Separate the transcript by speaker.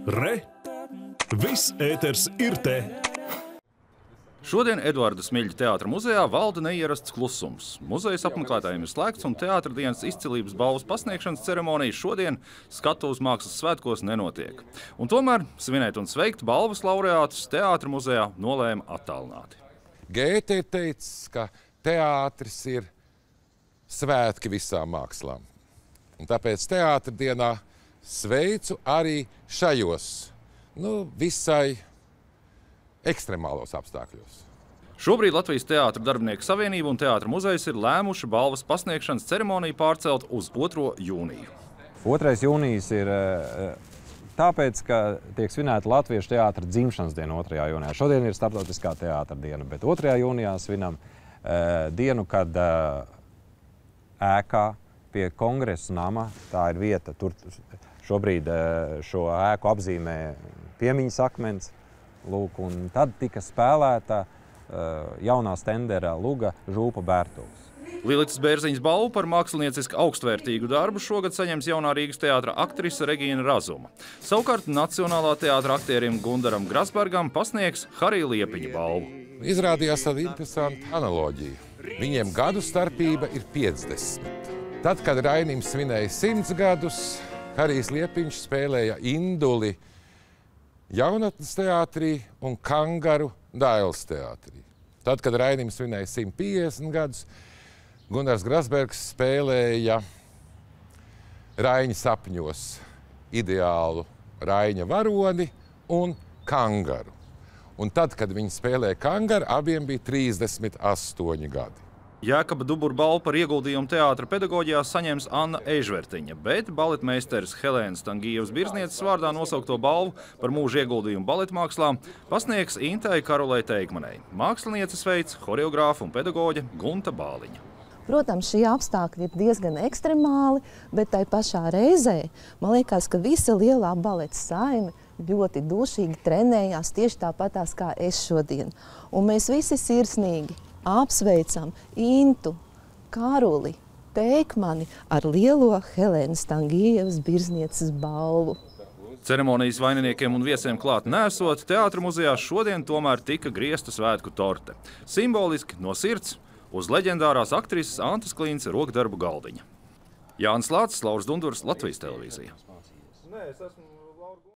Speaker 1: Re! Viss ēters ir te!
Speaker 2: Šodien Eduarda Smiļģa teātra muzejā valda neierasts klusums. Muzejas apmeklētājiem ir slēgts un teātra dienas izcilības balvas pasniegšanas ceremonija šodien skatuves mākslas svētkos nenotiek. Un tomēr svinēt un sveikt balvas laureātus teātra muzejā nolēma attālināti.
Speaker 3: Gēte ir teicis, ka teātris ir svētki visām mākslām. Un tāpēc teātra dienā sveicu arī šajos, visai ekstremālos apstākļos.
Speaker 2: Šobrīd Latvijas Teātra darbinieku savienība un teātra muzejs ir lēmuši balvas pasniegšanas ceremoniju pārcelt uz 2. jūniju.
Speaker 4: 2. jūnijas ir tāpēc, ka tiek svinēta Latviešu teātra dzimšanas diena 2. jūnijā. Šodien ir starptautiskā teātra diena, bet 2. jūnijā svinam dienu, kad ēkā pie Kongresa nama, tā ir vieta, tur šobrīd šo ēku apzīmē piemiņas akmens, lūk, un tad tika spēlēta jaunā stendera luga Žūpa Bērtuves.
Speaker 2: Lilitas Bērziņas balvu par mākslinieciski augstvērtīgu darbu šogad saņems jaunā Rīgas teātra aktrise Regīna Razuma. Savukārt Nacionālā teātra aktierim Gundaram Grasbergam pasniegs Harija Liepiņa balvu.
Speaker 3: Izrādījās tāda interesanta analoģija. Viņiem gadu starpība ir 50. Tad, kad Rainim svinēja 100 gadus, Harijs Liepiņš spēlēja Induli Jaunatnes teātrī un Kangaru Dailes teātrī. Tad, kad Rainim svinēja 150 gadus, Gunārs Grasbergs spēlēja Raiņa sapņos ideālu Raiņa varoni un Kangaru. Un tad, kad viņi spēlēja Kangaru, abiem bija 38 gadi.
Speaker 2: Jēkaba Dubura balvu par ieguldījumu teātra pedagoģijā saņems Anna Eižvertiņa, bet baletmeisteris Helēnas Tangijevas Birznieces vārdā nosaukto balvu par mūža ieguldījumu baletmākslā pasniegs Intai Karolai Teikmanei. Mākslinieces veids horeogrāfa un pedagoģe Gunta Bāliņa.
Speaker 5: Protams, šie apstākļi ir diezgan ekstremāli, bet tai pašā reizē man liekas, ka visa lielā baleta saime ļoti dušīgi trenējās tieši tāpatās kā es šodien. Un mēs visi sirsnīgi apsveicam Intu, Karoli, Teikmani ar lielo Helēnas Tangijevas Birznieces balvu.
Speaker 2: Ceremonijas vaininiekiem un viesiem klāt nesot, teātra muzejā šodien tomēr tika griezta svētku torte. Simboliski no sirds uz leģendārās aktrises Antas Klīnas rokdarbu galdiņa. Jānis Lācis, Lauris Dundurs, Latvijas televīzija.